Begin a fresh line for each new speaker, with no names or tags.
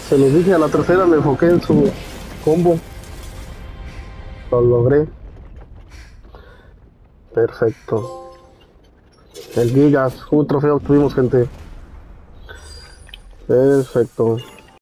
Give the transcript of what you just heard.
Se los dije, a la tercera me enfoqué en su combo. Lo logré. Perfecto. El Gigas, un trofeo obtuvimos, gente. Perfecto.